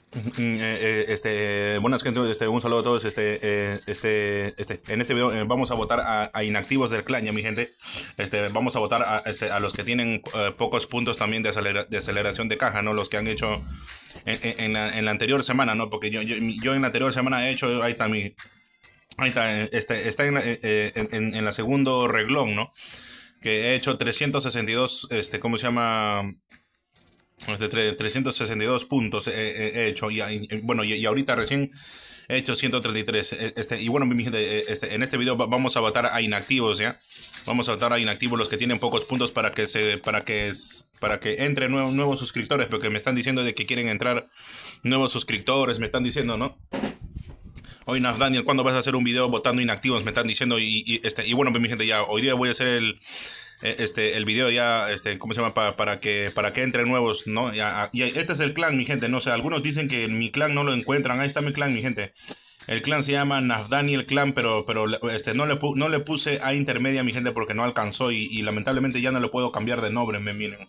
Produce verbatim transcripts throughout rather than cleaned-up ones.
Mm, eh, Este, buenas gente, este, un saludo a todos. Este, eh, este, este, en este video eh, vamos a votar a, a inactivos del clan, ya mi gente. Este, vamos a votar a, este, a los que tienen eh, pocos puntos también de, acelera- de aceleración de caja, ¿no? Los que han hecho en, en- en la, en la anterior semana, ¿no? Porque yo, yo, yo en la anterior semana he hecho, ahí está mi, ahí está, eh, este, está en la, eh, eh, en, en- en la segundo reglón, ¿no? Que he hecho trescientos sesenta y dos, este, ¿cómo se llama? Este, tre- trescientos sesenta y dos puntos he, he- he hecho y, y- bueno y, y ahorita recién he hecho ciento treinta y tres. E- este y bueno mi gente, eh, este, en este video va- vamos a votar a inactivos, ya vamos a votar a inactivos, los que tienen pocos puntos, para que se para que s- para que entren nuevos nuevos suscriptores, porque me están diciendo de que quieren entrar nuevos suscriptores, me están diciendo, ¿no? Hoy, Naf Daniel, ¿cuándo vas a hacer un video votando inactivos? Me están diciendo. Y, y, este y bueno mi gente, ya hoy día voy a hacer el eh, este el video, ya, este cómo se llama, para, para que para que entren nuevos, no. Ya, y este es el clan, mi gente, no sé, algunos dicen que en mi clan no lo encuentran. Ahí está mi clan, mi gente. El clan se llama Nafdani el clan, pero pero este no le pu- no le puse a intermedia, mi gente, porque no alcanzó, y, y lamentablemente ya no le puedo cambiar de nombre. Me miren,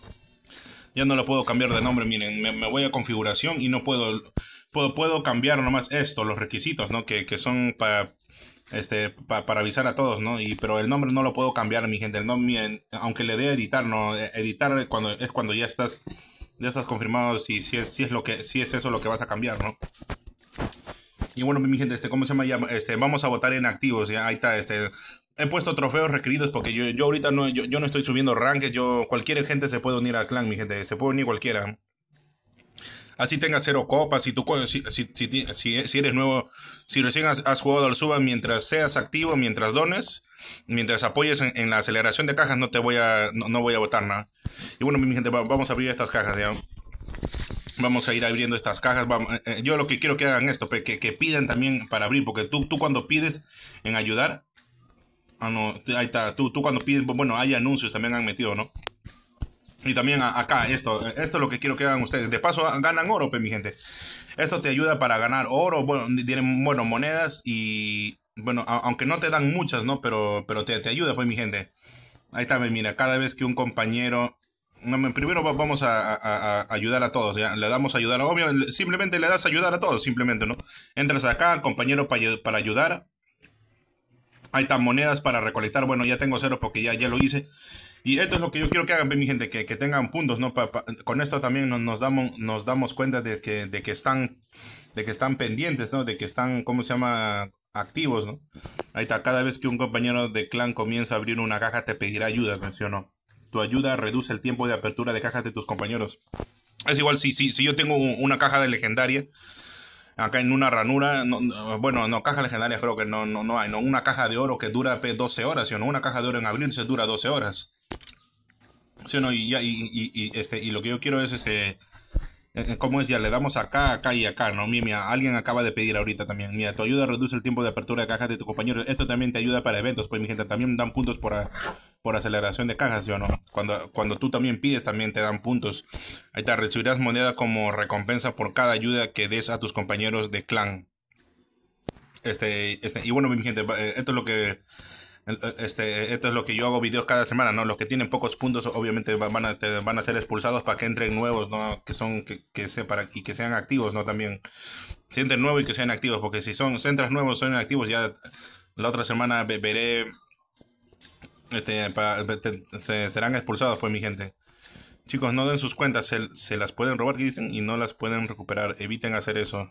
ya no le puedo cambiar de nombre. Miren, me, me voy a configuración y no puedo puedo puedo cambiar nomás esto, los requisitos, ¿no? Que, que son para este pa- para avisar a todos, ¿no? Y pero el nombre no lo puedo cambiar, mi gente. El nombre, aunque le dé a editar, no. Eh, editar cuando es cuando ya estás ya estás confirmado si si es si es lo que si es eso lo que vas a cambiar, ¿no? Y bueno, mi gente, este, ¿cómo se llama? Ya, este, vamos a votar en activos, ya, ahí está, este. He puesto trofeos requeridos porque yo, yo ahorita no, yo, yo no estoy subiendo ranked. Yo, cualquier gente se puede unir al clan, mi gente, se puede unir cualquiera. Así tengas cero copas, si tú, si, si, si, si, si eres nuevo, si recién has, has jugado al suba, mientras seas activo, mientras dones, mientras apoyes en, en la aceleración de cajas, no te voy a, no, no voy a votar nada. Y bueno, mi gente, va- vamos a abrir estas cajas, ya. Vamos a ir abriendo estas cajas. Vamos, eh, eh, yo lo que quiero que hagan esto, pe- que, que pidan también para abrir, porque tú, tú cuando pides en ayudar, ah, no, ahí está, tú, tú cuando pides, bueno, hay anuncios también han metido, ¿no? Y también a- acá, esto, esto es lo que quiero que hagan ustedes. De paso, ah, ganan oro, pe, mi gente. Esto te ayuda para ganar oro, bueno, tienen, bueno, monedas y, bueno, a- aunque no te dan muchas, ¿no? Pero, pero te, te ayuda, pues, mi gente. Ahí está, mira, cada vez que un compañero... No, me- primero va- vamos a, a- a ayudar a todos, ¿ya? Le damos a ayudar, obvio, le- simplemente le das a ayudar a todos, simplemente, ¿no? Entras acá, compañero pa- para ayudar. Ahí están monedas para recolectar. Bueno, ya tengo cero porque ya, ya lo hice. Y esto es lo que yo quiero que hagan, mi gente, que, que tengan puntos, ¿no? Pa- pa- con esto también nos, nos damos, nos damos cuenta de que, de que están, de que están pendientes, ¿no? De que están, ¿cómo se llama? Activos, ¿no? Ahí está, cada vez que un compañero de clan comienza a abrir una caja, te pedirá ayuda, mencionó. Tu ayuda reduce el tiempo de apertura de cajas de tus compañeros. Es igual, si, si, si yo tengo un- una caja de legendaria, acá en una ranura, no, no, bueno, no, caja legendaria creo que no, no, no hay, ¿no? Una caja de oro que dura pe, doce horas, ¿sí o no? Una caja de oro en abrirse dura doce horas. ¿Sí o no? Y, ya, y, y, y, este, y lo que yo quiero es, este, eh, eh, ¿cómo es? Ya le damos acá, acá y acá, ¿no? Mira, mira, alguien acaba de pedir ahorita también. Mira, tu ayuda reduce el tiempo de apertura de cajas de tu compañero. Esto también te ayuda para eventos, pues mi gente, también dan puntos por, a- por aceleración de cajas, ¿sí o no? Cuando, cuando tú también pides, también te dan puntos. Ahí te recibirás moneda como recompensa por cada ayuda que des a tus compañeros de clan. Este, este, y bueno, mi gente, eh, esto es lo que este, esto es lo que yo hago videos cada semana, ¿no? Los que tienen pocos puntos, obviamente va- van a, te- van a ser expulsados para que entren nuevos, ¿no? Que son, que, que se, para, y que sean activos, ¿no? También. Si entren nuevos y que sean activos, porque si son, si entras nuevos, son activos, ya la otra semana ve- veré, este, pa- te- se, serán expulsados, pues, mi gente. Chicos, no den sus cuentas, se, se las pueden robar, que dicen, y no las pueden recuperar. Eviten hacer eso.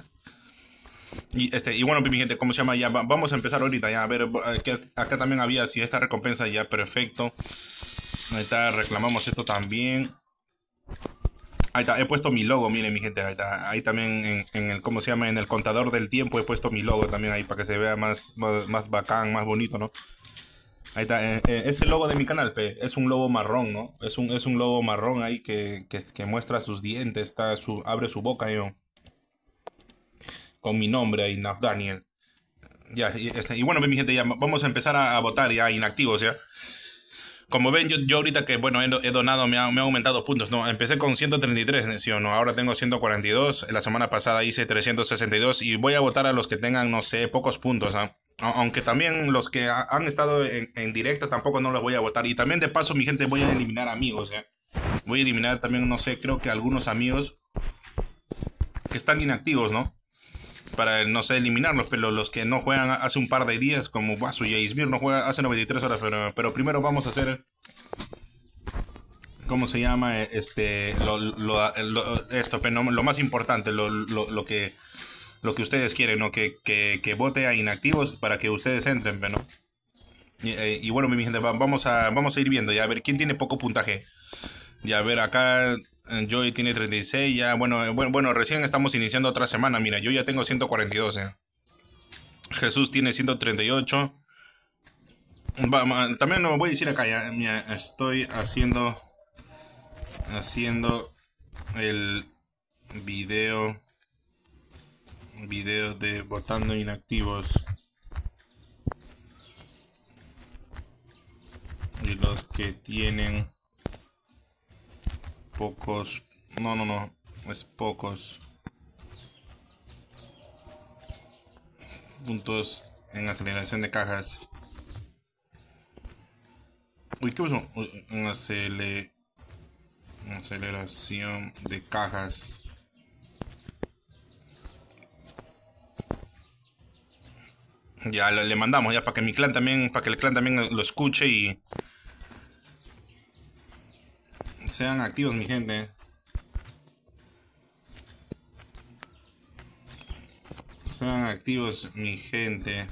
Y, este, y bueno, mi gente, ¿cómo se llama? Ya va- vamos a empezar ahorita, ya a ver, eh, que acá también había, si esta recompensa ya, perfecto. Ahí está, reclamamos esto también. Ahí está, he puesto mi logo, miren mi gente, ahí está. Ahí también en, en el, ¿cómo se llama? En el contador del tiempo he puesto mi logo también ahí para que se vea más, más, más bacán, más bonito, ¿no? Ahí está, eh, eh, es el logo de mi canal, pe. Es un lobo marrón, ¿no? Es un, es un lobo marrón ahí que, que, que muestra sus dientes, está su, abre su boca, yo, con mi nombre ahí, Naf Daniel. Ya, y, este, y bueno, mi gente, ya vamos a empezar a, a votar ya inactivos, ya. Como ven, yo, yo ahorita que, bueno, he, he donado, me ha, me ha aumentado puntos, ¿no? Empecé con ciento treinta y tres, ¿sí o no? Ahora tengo ciento cuarenta y dos, la semana pasada hice trescientos sesenta y dos y voy a votar a los que tengan, no sé, pocos puntos, ¿ah? A- Aunque también los que ha- han estado en, en directo tampoco no los voy a votar. Y también de paso, mi gente, voy a eliminar amigos, ¿eh? Voy a eliminar también, no sé, creo que algunos amigos que están inactivos, ¿no? Para, no sé, eliminarlos, pero los que no juegan hace un par de días, como Basu y Aizmir, no juega hace noventa y tres horas, pero, pero primero vamos a hacer, ¿cómo se llama? Este, lo, lo, lo- esto, pero no- lo más importante, lo, lo, lo que, lo que ustedes quieren, ¿no? Que, que, que vote a inactivos para que ustedes entren, pero ¿no? Y, eh, y bueno, mi gente, va- vamos a, vamos a ir viendo, ya, a ver quién tiene poco puntaje. Ya, a ver, acá eh, Joy tiene treinta y seis, ya, bueno, eh, bueno, bueno, recién estamos iniciando otra semana, mira, yo ya tengo ciento cuarenta y dos, eh. Jesús tiene ciento treinta y ocho. Va, ma- también lo voy a decir acá, ya, mira, estoy haciendo, haciendo el video, video de votando inactivos y los que tienen pocos, no, no, no, es pocos puntos en aceleración de cajas. Uy, ¿qué pasó? Uy, en acele- aceleración de cajas. Ya le, le mandamos, ya para que mi clan también, para que el clan también lo escuche y sean activos, mi gente. Sean activos, mi gente.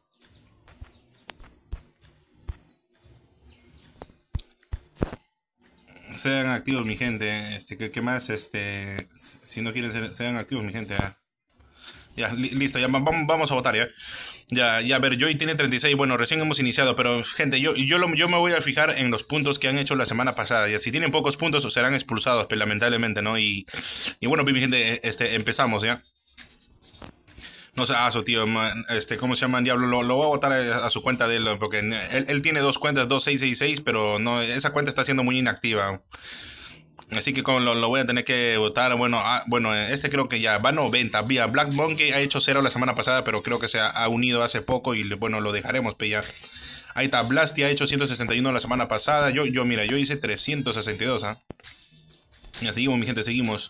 Sean activos, mi gente. Este, ¿qué, qué más? Este, si no quieren ser, sean activos, mi gente. Ya, ya li- listo, ya vamos, vamos a votar, ya. Ya, ya, a ver, Joy tiene treinta y seis. Bueno, recién hemos iniciado, pero gente, yo, yo, lo- yo me voy a fijar en los puntos que han hecho la semana pasada. Ya, si tienen pocos puntos, serán expulsados, pues, lamentablemente, ¿no? Y, y bueno, mi gente, este, empezamos, ¿ya? No sé, ah, su tío, man, este, ¿cómo se llama? Diablo, lo, lo voy a botar a, a su cuenta de él, porque él, él tiene dos cuentas, dos seis seis seis, pero no, esa cuenta está siendo muy inactiva. Así que como lo, lo voy a tener que votar. Bueno, ah, bueno, este creo que ya va noventa. Vía Black Monkey ha hecho cero la semana pasada, pero creo que se ha, ha unido hace poco y bueno, lo dejaremos, pe ya. Ahí está, Blasty ha hecho ciento sesenta y uno la semana pasada. Yo, yo, mira, yo hice trescientos sesenta y dos, ¿ah? Ya seguimos, mi gente, seguimos.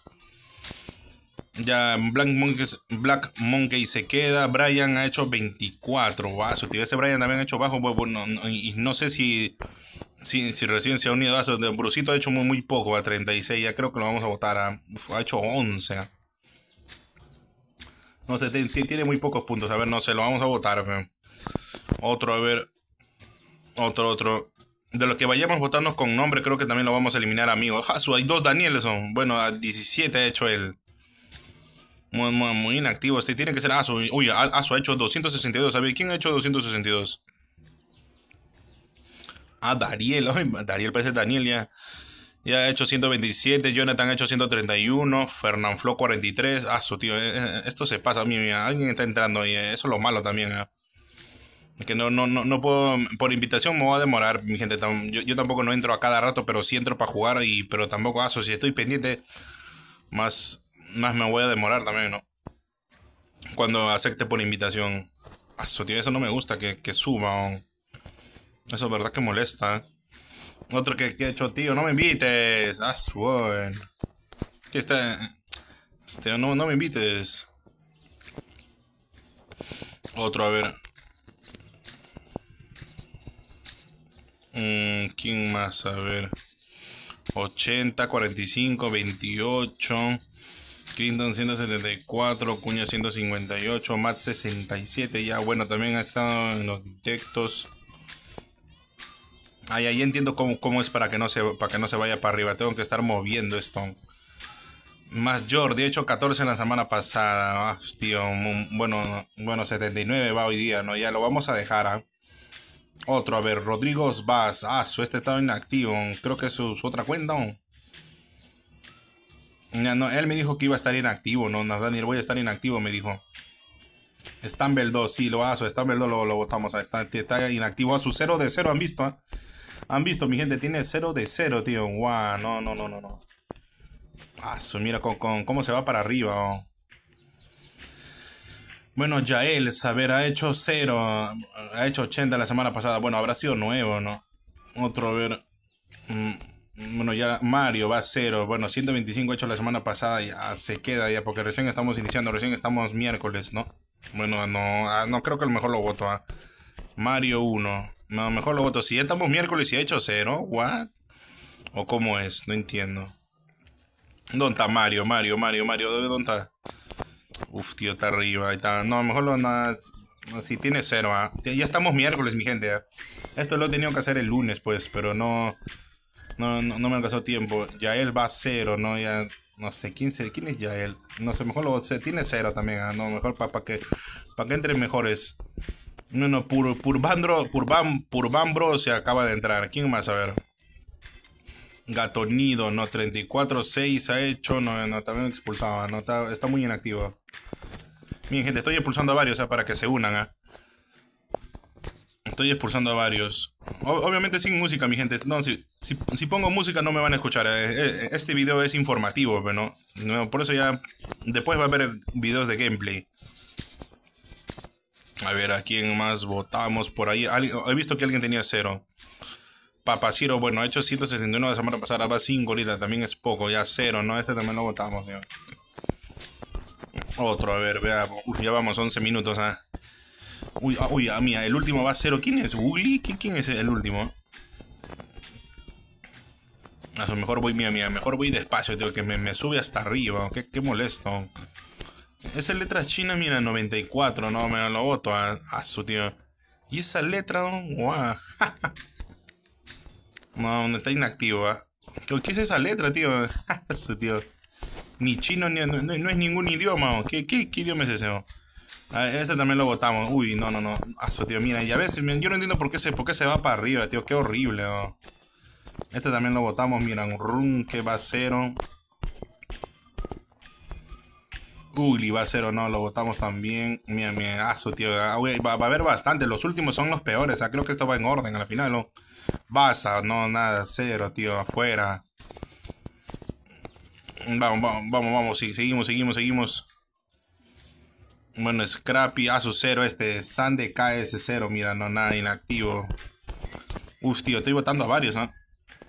Ya Black Monkey, Black Monkey se queda. Brian ha hecho veinticuatro. Va, su tío ese Brian también ha hecho bajo. Bueno, no, y no sé si, si, si recién se ha unido a eso. Brusito ha hecho muy, muy poco, a treinta y seis. Ya creo que lo vamos a votar. A, uf, ha hecho once. No sé, tiene muy pocos puntos. A ver, no sé, lo vamos a votar. Pe. Otro, a ver. Otro, otro. De los que vayamos votando con nombre, creo que también lo vamos a eliminar, amigos. Jasu, hay dos Danielson. Bueno, a diecisiete ha hecho él. Muy, muy, muy inactivo. Este tiene que ser Asu. Uy, Asu ha hecho doscientos sesenta y dos. ¿Sabe quién ha hecho doscientos sesenta y dos? Ah, Dariel. Ay, Dariel parece Daniel ya. Ya ha hecho ciento veintisiete. Jonathan ha hecho ciento treinta y uno. Fernanfloo cuarenta y tres. Asu, tío. Eh, eh, esto se pasa a mí. Mira, alguien está entrando ahí. eh, Eso es lo malo también. eh. Que no, no, no, no puedo. Por invitación me voy a demorar, mi gente. tam- Yo, yo tampoco no entro a cada rato, pero sí entro para jugar. Y, pero tampoco Asu. Si estoy pendiente, más, más me voy a demorar también, ¿no? Cuando acepte por invitación. Asu, tío, eso no me gusta que, que suba. oh. Eso es verdad que molesta. Otro que, que he hecho, tío, no me invites. Ah, bueno. Que está. Este, no, no me invites. Otro, a ver. Mm, ¿quién más? A ver. ochenta, cuarenta y cinco, veintiocho. Clinton ciento setenta y cuatro. Cuña ciento cincuenta y ocho. Matt sesenta y siete. Ya, bueno, también ha estado en los directos. Ahí, ahí entiendo cómo, cómo es para que, no se, para que no se vaya para arriba. Tengo que estar moviendo esto. Más Jordi, he hecho catorce en la semana pasada. Ah, tío, bueno, bueno, setenta y nueve va hoy día, ¿no? Ya lo vamos a dejar. ¿ah? Otro, a ver, Rodrigo Vaz. Ah, su este estaba inactivo. Creo que es su, su otra cuenta. ¿no? Ya, no, él me dijo que iba a estar inactivo, ¿no? Daniel, voy a estar inactivo, me dijo. Stumble dos, sí, lo hago. Stumble dos lo, lo votamos. Está, está inactivo a su cero de cero, ¿han visto? ¿ah? Han visto, mi gente, tiene cero de cero, tío. Guau, no, no, no, no, no. Ah, su, mira con, con, cómo se va para arriba. Oh. Bueno, Yael, saber, ha hecho cero, ha hecho ochenta la semana pasada. Bueno, habrá sido nuevo, ¿no? Otro, a ver. mm, Bueno, ya Mario va a cero. Bueno, ciento veinticinco hecho la semana pasada, ya se queda ya, porque recién estamos iniciando, recién estamos miércoles, ¿no? Bueno, no, ah, no creo que a lo mejor lo voto a Mario uno. No, mejor lo voto. Si ya estamos miércoles y ha hecho cero, ¿what? ¿O cómo es? No entiendo. ¿Dónde está Mario? Mario, Mario, Mario, ¿dónde está? Uf, tío, está arriba, ahí está. No, mejor lo nada. Si tiene cero, ¿ah? Ya estamos miércoles, mi gente, ¿ah? Esto lo he tenido que hacer el lunes, pues, pero no. No, no, no me alcanzó tiempo. Yael va a cero, ¿no? Ya. No sé, ¿quién, se, quién es Yael? No sé, mejor lo. Se, tiene cero también, ¿ah? No, mejor para pa que. Para que entren mejores. No, no, Pur, Purbandro, Purban, Purbambro se acaba de entrar. ¿Quién más? A ver. Gatonido, no, treinta y cuatro seis ha hecho, no, no, también expulsaba, no, está, está muy inactivo. Miren, gente, estoy expulsando a varios, ¿eh? Para que se unan, ¿eh? Estoy expulsando a varios. O- obviamente sin música, mi gente. No, si, si, si pongo música no me van a escuchar. eh, eh, Este video es informativo, pero no. No, por eso ya. Después va a haber videos de gameplay. A ver, ¿a quién más votamos por ahí? Alguien- He visto que alguien tenía cero. Papaciro, bueno, ha hecho ciento sesenta y uno la semana pasada, va cinco ahorita, también es poco, ya cero, ¿no? Este también lo votamos, tío. Otro, a ver, veamos. Uf, ya vamos, once minutos, ¿ah? Uy, ah, uy, ah, mía, el último va a cero. ¿Quién es? ¿Ugly? ¿Quién, quién es el último? A lo mejor voy, mía, mía, mejor voy despacio, tío, que me, me sube hasta arriba. Qué, qué molesto. Esa letra china, mira, noventa y cuatro, no, me lo voto a, a su tío. Y esa letra, guau. No, no está inactivo, ¿ah? ¿Qué, qué es esa letra, tío? Su tío. Ni chino, ni, no, no es ningún idioma, ¿o? ¿Qué, qué, qué idioma es ese? ¿O? Ah, este también lo votamos. Uy, no, no, no. A su tío, mira, ya ves, yo no entiendo por qué se, por qué se va para arriba, tío. Qué horrible, ¿no? Este también lo votamos, mira, un run que va a cero. Ugly va a cero, no, lo votamos también. Mira, mira, a su tío. Ah, uy, va, va a haber bastante. Los últimos son los peores. Ah, creo que esto va en orden a la final, ¿no? Basta, no, nada, cero, tío, afuera. Vamos, vamos, vamos, vamos, sí, seguimos, seguimos, seguimos. Bueno, Scrappy, a su cero, este, Sande K S cero, mira, no, nada, inactivo. Uf, tío, estoy votando a varios, ¿no?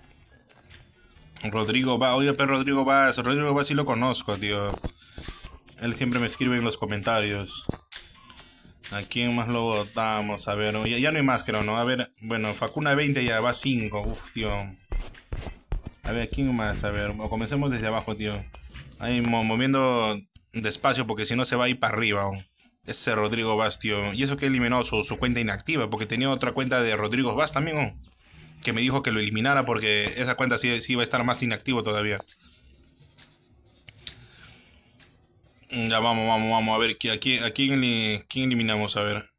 Rodrigo va, oye, pero Rodrigo va, Rodrigo va sí lo conozco, tío. Él siempre me escribe en los comentarios. ¿A quién más lo votamos? A ver, ya, ya no hay más, creo, ¿no? A ver, bueno, Facuna veinte ya va cinco, uf, tío. A ver, ¿quién más? A ver, o comencemos desde abajo, tío. Ahí mo- moviendo despacio porque si no se va a ir para arriba. ¿O? Ese Rodrigo Vaz, tío. Y eso que eliminó su, su cuenta inactiva, porque tenía otra cuenta de Rodrigo Vaz también, ¿o? Que me dijo que lo eliminara porque esa cuenta sí, sí iba a estar más inactivo todavía. Mm, Ya vamos, vamos, vamos a ver, ¿qui- ¿a quién, a quién, eli- quién eliminamos? A ver.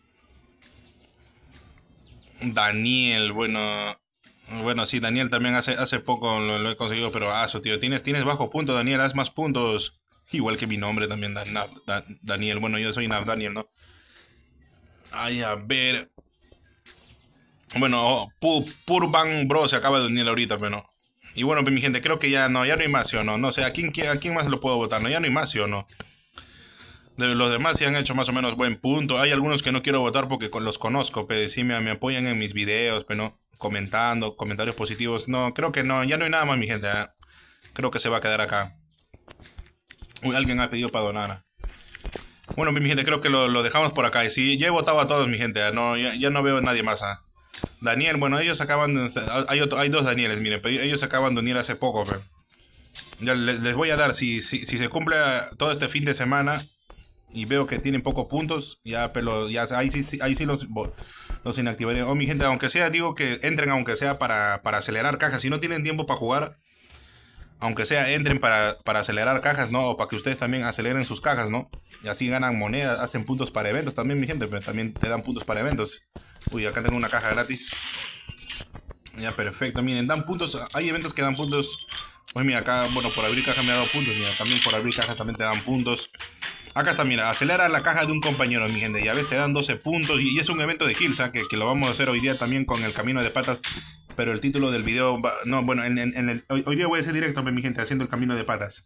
Daniel, bueno. Bueno, sí, Daniel también hace, hace poco lo, lo he conseguido, pero aso, tío. Tienes, tienes bajo punto, Daniel, haz más puntos. Igual que mi nombre también, Dan- Nav- Dan- Daniel. Bueno, yo soy Nav Daniel, ¿no? Ay, a ver. Bueno, Pu- Purban Bro se acaba de unir ahorita, pero no. Y bueno, pues mi gente, creo que ya no, ya no hay más, ¿sí o no? No sé, ¿a quién, a quién más lo puedo votar? No, ya no hay más, ¿sí o no? De los demás sí han hecho más o menos buen punto. Hay algunos que no quiero votar porque con- los conozco, pero sí me, me apoyan en mis videos, pero no, comentando, comentarios positivos. No, creo que no, ya no hay nada más, mi gente. ¿Eh? Creo que se va a quedar acá. Uy, alguien ha pedido para donar. Bueno, mi gente, creo que lo, lo dejamos por acá. Y sí, ya he votado a todos, mi gente. ¿eh? No, ya, ya no veo a nadie más. ¿Ah? Daniel, bueno, ellos acaban de... Hay, otro- hay dos Danieles, miren, pero ellos acaban de unir hace poco, pero... Ya les, les voy a dar, si, si, si se cumple todo este fin de semana y veo que tienen pocos puntos, ya, pero ya ahí sí, sí- ahí sí los, los inactivaré. Oh, mi gente, aunque sea, digo que entren, aunque sea para, para acelerar cajas. Si no tienen tiempo para jugar, aunque sea, entren para, para acelerar cajas, ¿no? O para que ustedes también aceleren sus cajas, ¿no? Y así ganan monedas, hacen puntos para eventos también, mi gente, pero también te dan puntos para eventos. Uy, acá tengo una caja gratis. Ya, perfecto. Miren, dan puntos. Hay eventos que dan puntos. Pues mira, acá, bueno, por abrir caja me ha dado puntos. Mira, también por abrir caja también te dan puntos. Acá está, mira, acelera la caja de un compañero, mi gente. Ya ves, te dan doce puntos. Y, y es un evento de kills, ¿eh? que, que lo vamos a hacer hoy día también con el camino de patas. Pero el título del video va- no, bueno, en, en- en el, hoy, hoy día voy a hacer directo, mi gente, haciendo el camino de patas.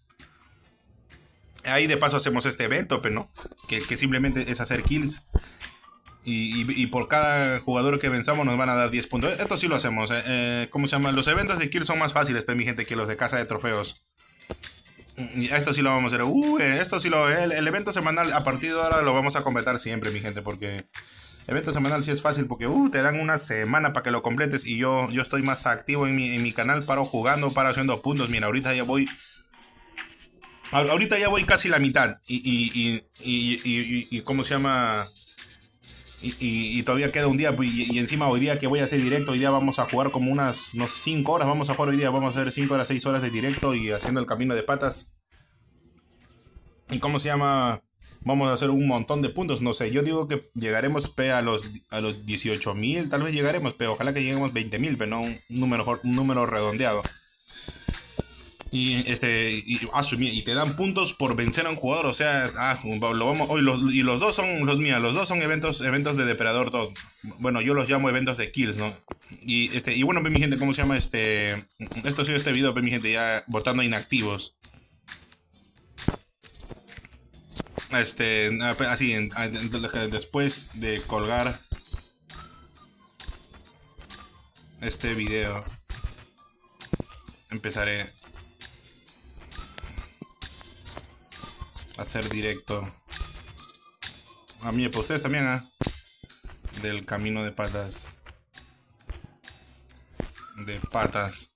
Ahí de paso hacemos este evento, pero no. Que, que simplemente es hacer kills. Y, y, y por cada jugador que venzamos nos van a dar diez puntos. Esto sí lo hacemos. Eh, eh, ¿Cómo se llama? Los eventos de kill son más fáciles, pues, mi gente, que los de casa de trofeos. Y esto sí lo vamos a hacer. Uh, esto sí lo... El, el evento semanal a partir de ahora lo vamos a completar siempre, mi gente, porque... Evento semanal sí es fácil porque uh, te dan una semana para que lo completes y yo, yo estoy más activo en mi, en mi canal, paro jugando, paro haciendo puntos. Mira, ahorita ya voy... Ahorita ya voy casi la mitad y, y, y, y, y, y, y ¿cómo se llama? Y, y, y todavía queda un día y, y encima hoy día que voy a hacer directo, hoy día vamos a jugar como unas, no sé, cinco horas, vamos a jugar hoy día, vamos a hacer cinco horas, seis horas de directo y haciendo el camino de patas. ¿Y cómo se llama? Vamos a hacer un montón de puntos, no sé, yo digo que llegaremos pe, a los a los dieciocho mil, tal vez llegaremos, pero ojalá que lleguemos veinte mil, pero no un número, un número redondeado. Y este y, ah, y te dan puntos por vencer a un jugador, o sea, ah, lo vamos hoy los y los dos son los míos, los dos son eventos eventos de depredador todos. Bueno, yo los llamo eventos de kills, ¿no? Y este y bueno, mi gente, ¿cómo se llama este? Esto ha sido este video, mi gente, ya votando inactivos. Este, así, después de colgar este video, empezaré a hacer directo. A mí, pues ustedes también, ¿eh? Del camino de patas. De patas.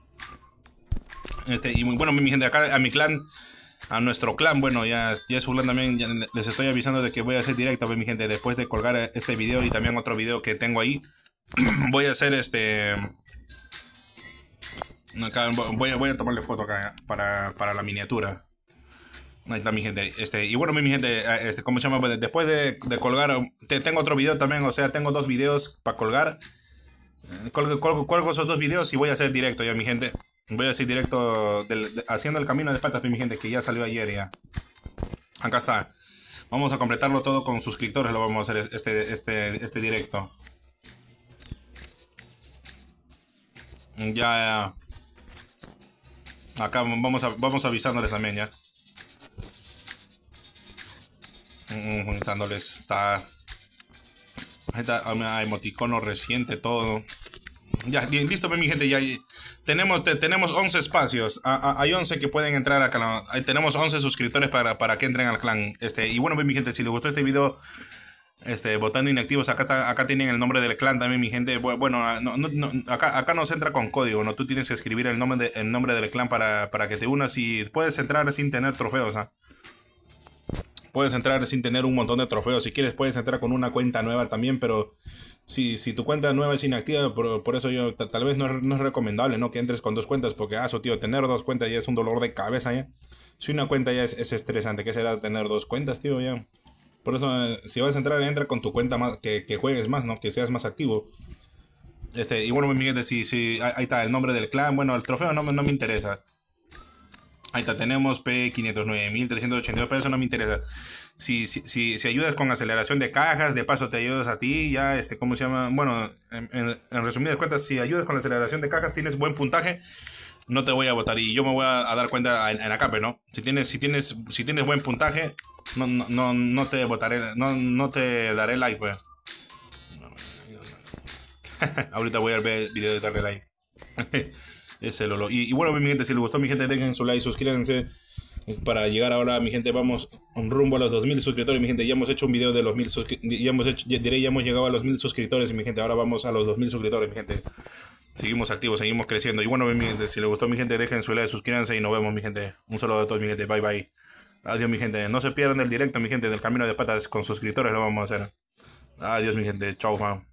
Este, y muy bueno, mi gente, acá a mi clan. A nuestro clan, bueno, ya, ya su clan también, ya les estoy avisando de que voy a hacer directo, pues, mi gente, después de colgar este video y también otro video que tengo ahí. Voy a hacer este... Acá, voy, a, voy a tomarle foto acá para, para la miniatura. Ahí está mi gente. Este, y bueno, mi gente, este, ¿cómo se llama? Después de, de colgar, te, tengo otro video también, o sea, tengo dos videos para colgar. Colgo, colgo, colgo esos dos videos y voy a hacer directo ya, mi gente. Voy a hacer directo del, de, haciendo el camino de patas, mi gente, que ya salió ayer ya. Acá está. Vamos a completarlo todo con suscriptores, lo vamos a hacer este, este, este directo. Ya, ya. Acá vamos, a, vamos avisándoles también ya. Avisándoles, está... Ahí está, emoticono reciente, todo. Ya, listo, mi gente, ya tenemos, te, tenemos once espacios, a, a, hay once que pueden entrar acá, ahí tenemos once suscriptores para, para que entren al clan, este, y bueno, mi gente, si les gustó este video, este, votando inactivos, acá está, acá tienen el nombre del clan también, mi gente, bueno, no, no, no, acá, acá no se entra con código, no, tú tienes que escribir el nombre, de, el nombre del clan para, para que te unas y puedes entrar sin tener trofeos, ¿eh? Puedes entrar sin tener un montón de trofeos, si quieres puedes entrar con una cuenta nueva también, pero... Si, si tu cuenta nueva es inactiva, por, por eso yo tal vez no, no es recomendable, ¿no? Que entres con dos cuentas, porque, ah, eso, tío, tener dos cuentas ya es un dolor de cabeza, ¿ya? Si una cuenta ya es, es estresante, ¿qué será tener dos cuentas, tío, ya? Por eso, eh, si vas a entrar, entra con tu cuenta más, que, que juegues más, ¿no? Que seas más activo. Este, y bueno, mi gente, si, si, ahí está el nombre del clan, bueno, el trofeo no, no me interesa. Ahí está, tenemos P quinientos nueve mil trescientos ochenta y dos, pero eso no me interesa. Si, si, si, si ayudas con aceleración de cajas, de paso te ayudas a ti, ya, este, ¿cómo se llama? Bueno, en, en, en resumidas cuentas, si ayudas con la aceleración de cajas, tienes buen puntaje, no te voy a votar y yo me voy a, a dar cuenta en, en Acape, ¿no? Si tienes, si tienes, si tienes buen puntaje, no, no, no, no te votaré, no, no te daré like, pues. Ahorita voy a ver el video de darle like. Ese Lolo. Y, y bueno, mi gente, si les gustó, mi gente, dejen su like, suscríbanse. Para llegar ahora, mi gente, vamos rumbo a los dos mil suscriptores, mi gente. Ya hemos hecho un video de los mil suscriptores. Ya hemos hecho, ya, diré, ya hemos llegado a los mil suscriptores, mi gente. Ahora vamos a los dos mil suscriptores, mi gente. Seguimos activos, seguimos creciendo. Y bueno, mi gente, si les gustó, mi gente, dejen su like, suscríbanse y nos vemos, mi gente. Un saludo a todos, mi gente. Bye, bye. Adiós, mi gente. No se pierdan el directo, mi gente, del camino de patas con suscriptores. Lo vamos a hacer. Adiós, mi gente. Chau, man.